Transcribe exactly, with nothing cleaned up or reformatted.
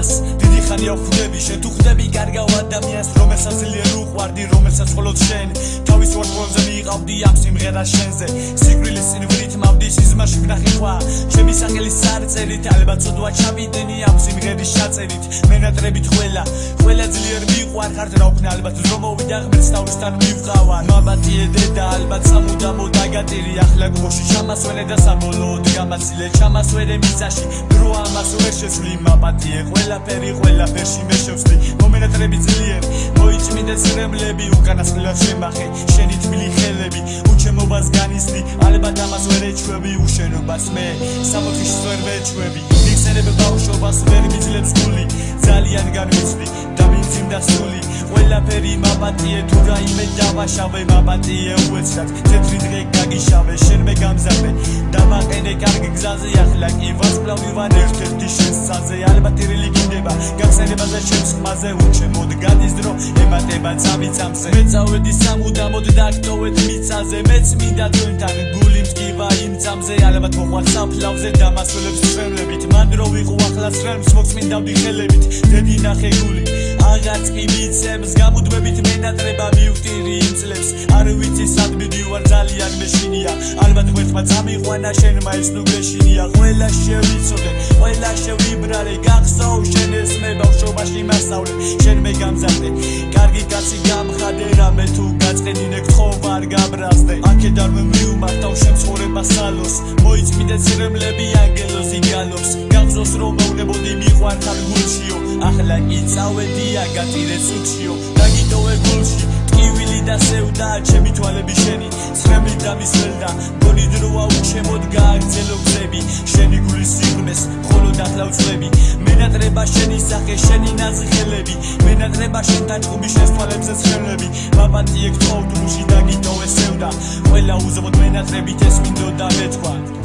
ამას დიდი ხანია ხვდები შენ თუ ხვდები კარგავ ადამიანს რომელსაც ძლიერ უყვარდი რომელსაც მხოლოდ შენ თავის ვარსკვლავზე მიიღავდი ამ სიმღერას შენზე სიკვდილის წინ ვრითმავდი სიზმარში ვნახე ხვა ჩემი სახელის სარწერით ალბათ ცოდვა ჩავიდენი ამ სიმღერის ჩაწერით მენატრებით ყველა ყველა ძლიერ მიყვარ ხართ რა ვქნა ალბათ რომ მოვიდა ღმერთს თავისთან მივყავარ მაბატიე დედა ალბათ სამუდამო დაგატირი ახლა გოში ჩამასვენე და საბოლოოდ გამაცილე ჩამასვენე მიწაში დრო ამას ვერ შეცვლი მაბატიე ყველაფერი ყველაფერში მე შევსვლი მომენატრები ძლიერ მოიწმინდე ცრემლები უკანასკნელად შემახე შენი თბილი ხელები უჩემობას განიცდი ალბათ ამას ვერ ეჩვევი უშენობას მე სამოქიშს ვერ ვეჩვევი მიხსენებ ბავშვობას ვერ მიძლებს გული ძალიან განვიცდი და მიმძიმდა სული ყველაფერი მაბატიე თუ რაიმე დავაშავე მაბატიე უეცრად თეთრი დღე გაგიშავე შენ მე გამზადე დამაყენე კარგ გზაზე ახლა კი ვარსკვლავი ვარ ერთ-ერთი შენს საზე ალბათ ირილი გინდება გახსენებაზე შენს ხმაზე უჩემოდ გადის დრო ემატება წამიწამზე მე წავედი სამუდამოდ დაგტოვეთ მიწაზე მეც მინდა თქვენთან გული მткиვა იმ წამზე ალბათ მოყვარ საფლავზე დამასვლებს ცრემლებით მან დრო ვიყო ახლა ცრემლს მოწმინდავდი ხელებით დედი ნახე გული აღარც კი მიცემს გამუდმებით მენატრება მივტირი იმ წლებს არ ვიცი სად მიდივარ ძალიან მეშინია ალბათ ღმერთმა წამიყვანა შენმა ეს ნუ გეშინია ყველა შევიცოდე ყველა შევიბრალე გახსოვ შენ ეს მე ბავშვობაში მასწავლე შენ მე გამზადე კარგი კაცი გამხადე რამე თუ გაწყედინე გთხოვ არ გაბრაზდე აქედან მივმართავ შემცხოვრებას სალოს მოიწმინდე ცრემლები ანგელოზი გალობს გახსოვს რომ მეუნებოდი მიყვართან გულშიო ახლა კი წავედი აგატირე სუქშიო დაგიტოვე გულში ტკივილი და სევდა ჩემი თვალები შენი ცრემლი დამისველდა გონი დროა უჩემოდ გააგრძელო გზები შენი გულის სიღრმეს მხოლოდ ახლა ვწლები მენატრება შენი სახე შენი ნაზი ხელები მენატრება შენთან ჭუბი შენს თვალებზე ცრემლები მაბატიე გთხოვ დრუში დაგიტოვე სევდა ყველა უზომოდ მენატრებით ეს მინდოდა მეთქვა